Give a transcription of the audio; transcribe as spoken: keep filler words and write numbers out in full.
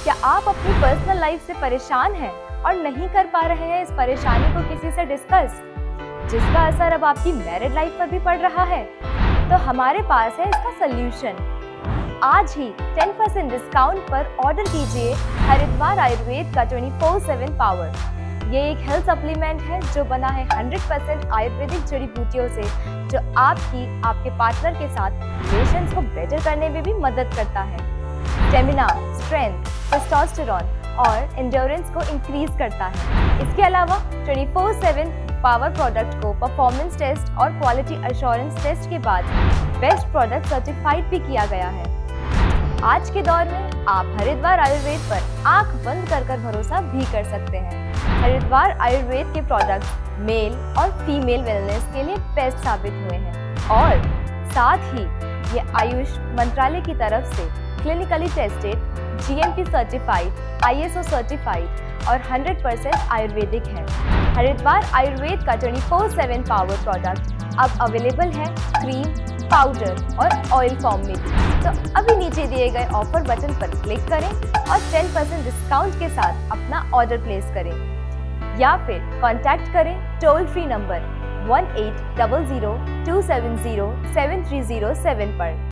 क्या आप अपनी पर्सनल लाइफ से परेशान हैं और नहीं कर पा रहे हैं इस परेशानी को किसी से डिस्कस, जिसका असर अब आपकी मैरिड लाइफ पर भी पड़ रहा है? तो हमारे पास है इसका सल्यूशन। आज ही टेन परसेंट डिस्काउंट पर ऑर्डर कीजिए हरिद्वार आयुर्वेद का ट्वेंटी फोर सेवन पावर। ये एक हेल्थ सप्लीमेंट है जो बना है हंड्रेड परसेंट आयुर्वेदिक जड़ी बूटियों से, जो आपकी आपके पार्टनर के साथ रिलेशंस को बेटर करने में भी मदद करता है। स्टेमिना, स्ट्रेंथ, टेस्टोस्टेरोन और एंड्योरेंस को इंक्रीज करता है। इसके अलावा twenty four seven power product को परफॉर्मेंस टेस्ट और क्वालिटी एश्योरेंस टेस्ट के बाद बेस्ट प्रोडक्ट सर्टिफाइड भी किया गया है। आज के दौर में आप हरिद्वार आयुर्वेद पर आंख बंद कर कर भरोसा भी कर सकते हैं। हरिद्वार आयुर्वेद के प्रोडक्ट्स मेल और फीमेल वेलनेस के लिए बेस्ट साबित हुए हैं और साथ ही ये आयुष मंत्रालय की तरफ से clinically tested, G M P certified, I S O certified और हंड्रेड परसेंट आयुर्वेदिक है। हरिद्वार आयुर्वेद का twenty four seven power product अब अवेलेबल है क्रीम, पाउडर और ऑयल फॉर्म में भी। तो अभी नीचे दिए गए ऑफर बटन पर क्लिक करें और टेन परसेंट डिस्काउंट के साथ अपना ऑर्डर प्लेस करें या फिर कांटेक्ट करें toll free number one eight double zero two seven zero seven three zero seven पर।